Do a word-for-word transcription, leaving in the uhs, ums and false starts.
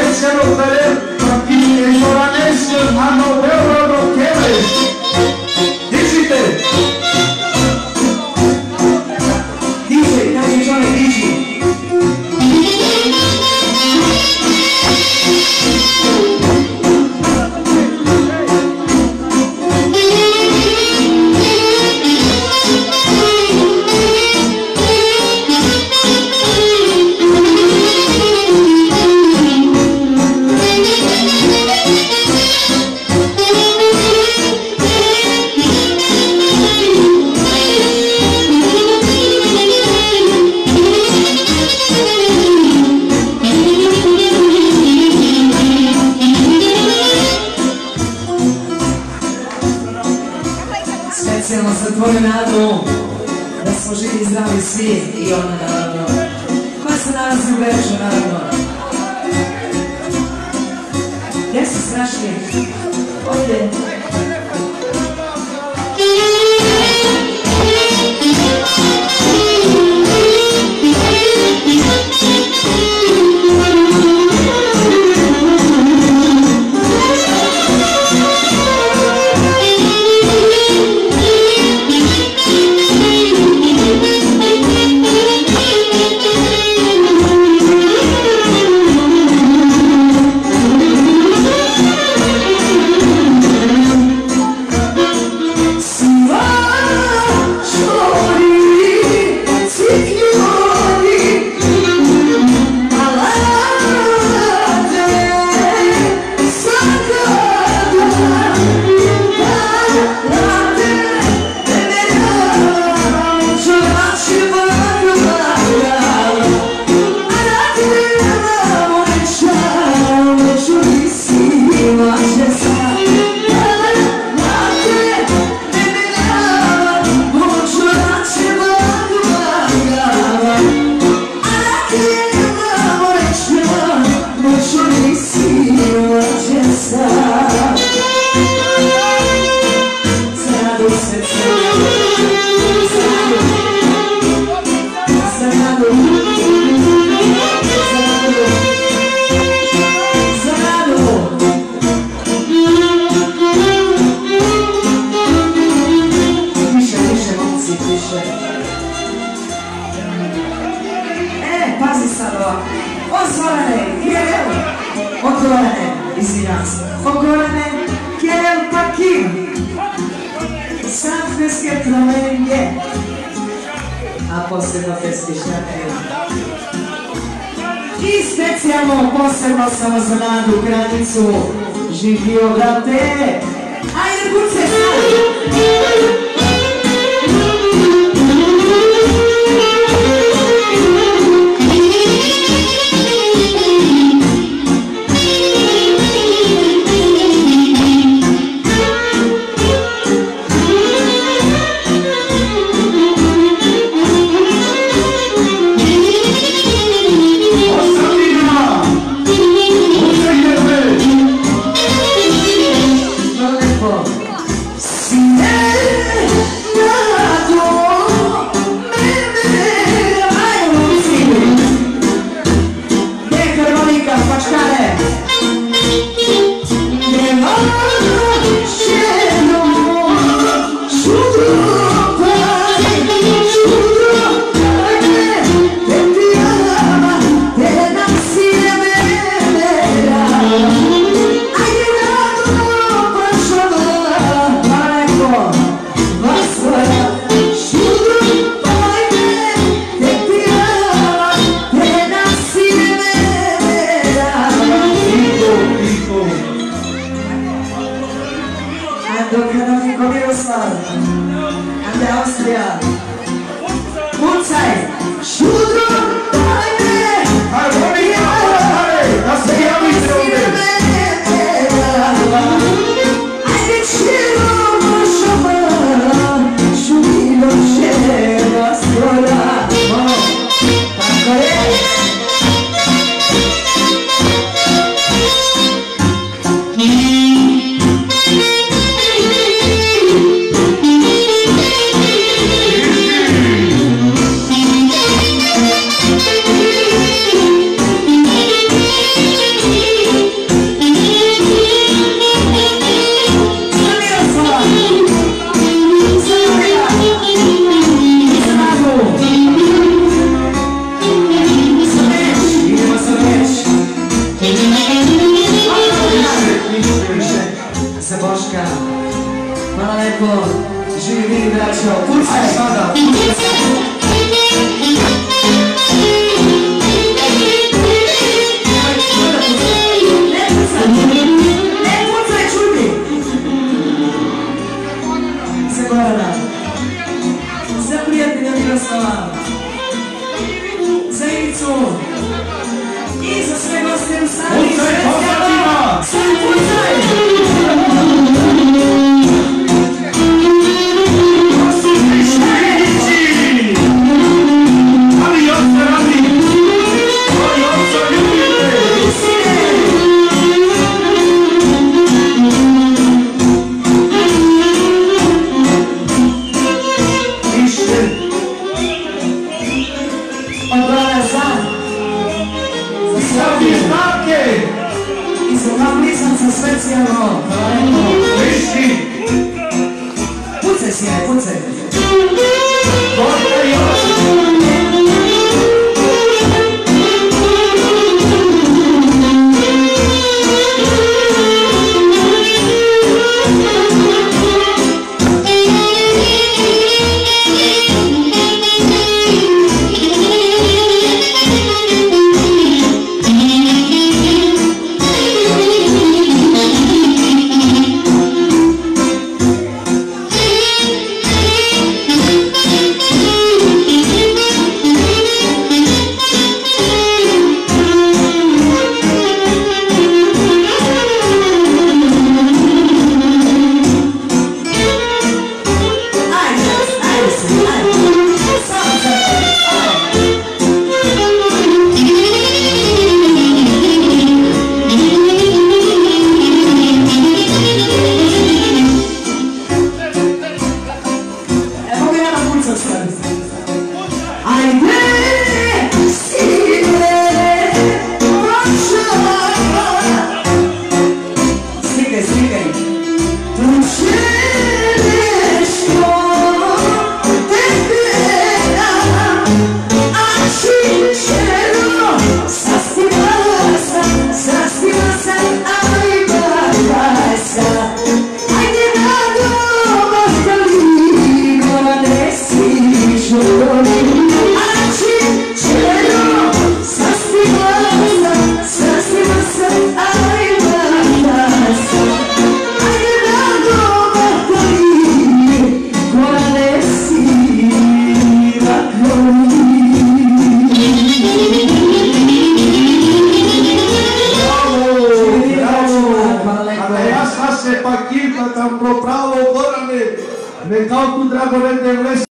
specijalno teren i restoranation hanno euro kele. Dižite! Diže, kaže čovjek, diži. Specijalno za tvoju nadu da smo živi i zdravi svi i ona naravno koja se nalazi u Beču naravno. Gdje su strašni? Ovdje. A posebno festišnjake. I specijalno posebno samo za Nadu Kraljicu. Živio, brate! Ajde, kuce sad! Se Boška. Hvala lepo. Živi, vidi, braćo. Pucaj. Aj sada. Za prijatelja Miroslava, za Ivicu i za sve goste u sali. Pucaj, pozadima! Sam pucaj! I za vam lisanca specijalno. Viši! Pucaj si ne, pucaj. Dojka još! Tam pro pravo, bără-ne, ne cau cu dragă de